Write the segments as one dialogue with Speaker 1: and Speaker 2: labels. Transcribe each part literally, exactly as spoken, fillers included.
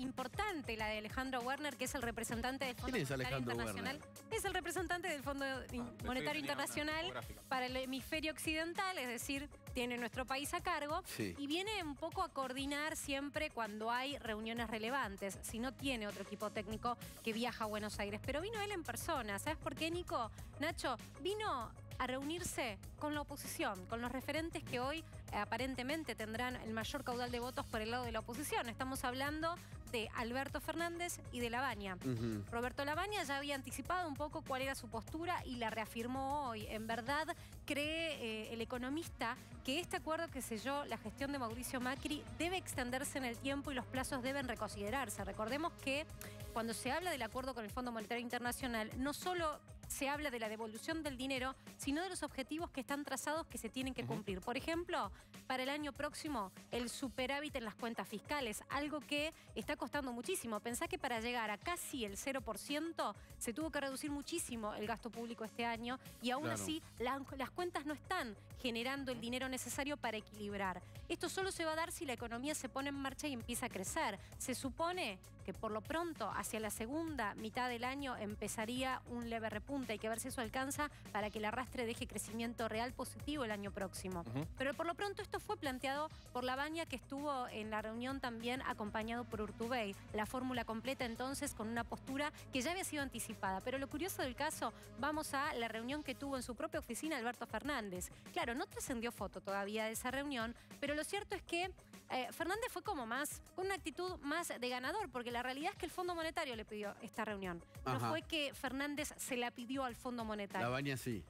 Speaker 1: importante la de Alejandro Werner, que es el representante del Fondo
Speaker 2: ¿Quién es
Speaker 1: Monetario
Speaker 2: Alejandro
Speaker 1: Internacional.
Speaker 2: Werner?
Speaker 1: Es el representante del Fondo
Speaker 3: Ah,
Speaker 1: Monetario Internacional para el hemisferio occidental, es decir, tiene nuestro país a cargo,
Speaker 2: Sí.
Speaker 1: y viene un poco a coordinar siempre cuando hay reuniones relevantes, si no tiene otro equipo técnico que viaja a Buenos Aires. Pero vino él en persona, ¿sabes por qué, Nico? Nacho, vino a reunirse con la oposición, con los referentes que hoy eh, aparentemente tendrán el mayor caudal de votos por el lado de la oposición. Estamos hablando de Alberto Fernández y de Lavagna.
Speaker 2: Uh-huh.
Speaker 1: Roberto Lavagna ya había anticipado un poco cuál era su postura y la reafirmó hoy. En verdad, cree eh, el economista que este acuerdo que selló la gestión de Mauricio Macri debe extenderse en el tiempo y los plazos deben reconsiderarse. Recordemos que cuando se habla del acuerdo con el Fondo Monetario Internacional, no solo se habla de la devolución del dinero, sino de los objetivos que están trazados que se tienen que cumplir. Por ejemplo, para el año próximo, el superávit en las cuentas fiscales, algo que está costando muchísimo. Pensá que para llegar a casi el cero por ciento se tuvo que reducir muchísimo el gasto público este año y aún
Speaker 2: Claro.
Speaker 1: así la, las cuentas no están generando el dinero necesario para equilibrar. Esto solo se va a dar si la economía se pone en marcha y empieza a crecer. Se supone que por lo pronto, hacia la segunda mitad del año, empezaría un leve repunte. Hay que ver si eso alcanza para que el arrastre deje crecimiento real positivo el año próximo. Uh-huh. Pero por lo pronto esto fue planteado por Lavagna, que estuvo en la reunión también acompañado por Urtubey. La fórmula completa entonces con una postura que ya había sido anticipada. Pero lo curioso del caso, vamos a la reunión que tuvo en su propia oficina Alberto Fernández. Claro, no trascendió foto todavía de esa reunión, pero lo cierto es que eh, Fernández fue como más, con una actitud más de ganador, porque la realidad es que el Fondo Monetario le pidió esta reunión. No
Speaker 2: Ajá.
Speaker 1: fue que Fernández se la pidió al Fondo Monetario.
Speaker 2: Lavagna sí.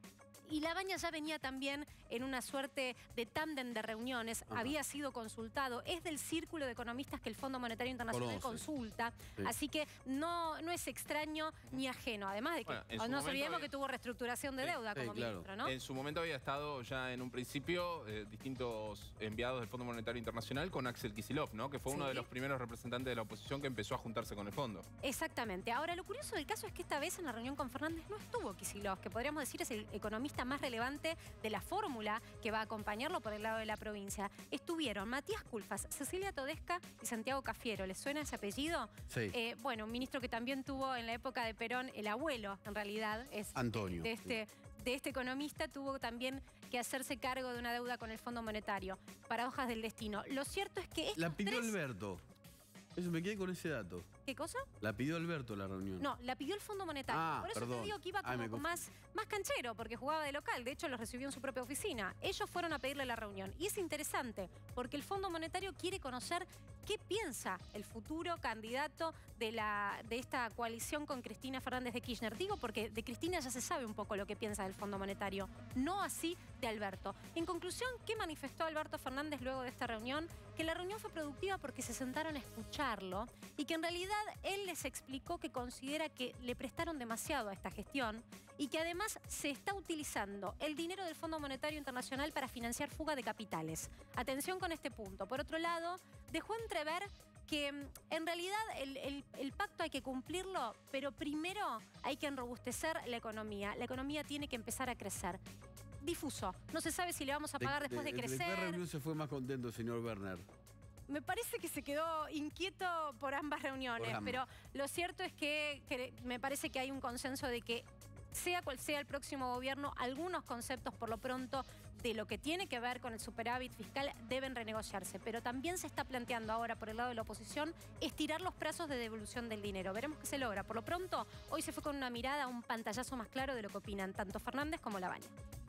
Speaker 1: Y Lavagna ya venía también en una suerte de tándem de reuniones,
Speaker 2: Ajá.
Speaker 1: había sido consultado, es del círculo de economistas que el Fondo Monetario Internacional
Speaker 2: Conoce.
Speaker 1: consulta,
Speaker 2: Sí.
Speaker 1: así que no, no es extraño ni ajeno, además de que
Speaker 3: Bueno, en
Speaker 1: no
Speaker 3: su
Speaker 1: nos
Speaker 3: momento
Speaker 1: olvidemos
Speaker 3: había-
Speaker 1: que tuvo reestructuración de
Speaker 3: Sí,
Speaker 1: deuda
Speaker 2: sí,
Speaker 1: como
Speaker 2: claro.
Speaker 1: ministro, ¿no?
Speaker 3: En su momento había estado ya en un principio eh, distintos enviados del Fondo Monetario Internacional con Axel Kicillof, ¿no? Que fue uno
Speaker 1: Sí.
Speaker 3: de los primeros representantes de la oposición que empezó a juntarse con el fondo.
Speaker 1: Exactamente. Ahora, lo curioso del caso es que esta vez en la reunión con Fernández no estuvo Kicillof, que podríamos decir es el economista más relevante de la fórmula que va a acompañarlo por el lado de la provincia. Estuvieron Matías Culfas, Cecilia Todesca y Santiago Cafiero. ¿Les suena ese apellido?
Speaker 2: Sí.
Speaker 1: Eh, bueno, un ministro que también tuvo en la época de Perón, el abuelo, en realidad, es
Speaker 2: Antonio.
Speaker 1: de este, de este economista, tuvo también que hacerse cargo de una deuda con el Fondo Monetario. Paradojas del destino. Lo cierto es que estos
Speaker 2: La pidió
Speaker 1: tres...
Speaker 2: Alberto. Eso me quedé con ese dato.
Speaker 1: ¿Qué cosa?
Speaker 2: La pidió Alberto la reunión.
Speaker 1: No, la pidió el Fondo Monetario.
Speaker 2: Ah,
Speaker 1: Por eso
Speaker 2: perdón.
Speaker 1: te digo que iba
Speaker 2: Ah, me
Speaker 1: como
Speaker 2: conf-
Speaker 1: más, más canchero, porque jugaba de local. De hecho, los recibió en su propia oficina. Ellos fueron a pedirle la reunión. Y es interesante, porque el Fondo Monetario quiere conocer qué piensa el futuro candidato de, la, de esta coalición con Cristina Fernández de Kirchner. Digo porque de Cristina ya se sabe un poco lo que piensa del Fondo Monetario, no así de Alberto. En conclusión, ¿qué manifestó Alberto Fernández luego de esta reunión? Que la reunión fue productiva porque se sentaron a escucharlo y que en realidad él les explicó que considera que le prestaron demasiado a esta gestión y que además se está utilizando el dinero del Fondo Monetario Internacional para financiar fuga de capitales. Atención con este punto. Por otro lado, dejó entrever que mm, en realidad el, el- el pacto hay que cumplirlo, pero primero hay que enrobustecer la economía. La economía tiene que empezar a crecer. Difuso. No se sabe si le vamos a pagar después de,
Speaker 2: ¿De qué
Speaker 1: crecer.
Speaker 2: reunión se fue más contento, señor Werner?
Speaker 1: Me parece que se quedó inquieto por ambas reuniones,
Speaker 2: Por ambas.
Speaker 1: pero lo cierto es que, que me parece que hay un consenso de que sea cual sea el próximo gobierno, algunos conceptos por lo pronto de lo que tiene que ver con el superávit fiscal deben renegociarse, pero también se está planteando ahora por el lado de la oposición estirar los plazos de devolución del dinero. Veremos qué se logra. Por lo pronto, hoy se fue con una mirada, un pantallazo más claro de lo que opinan tanto Fernández como Lavagna.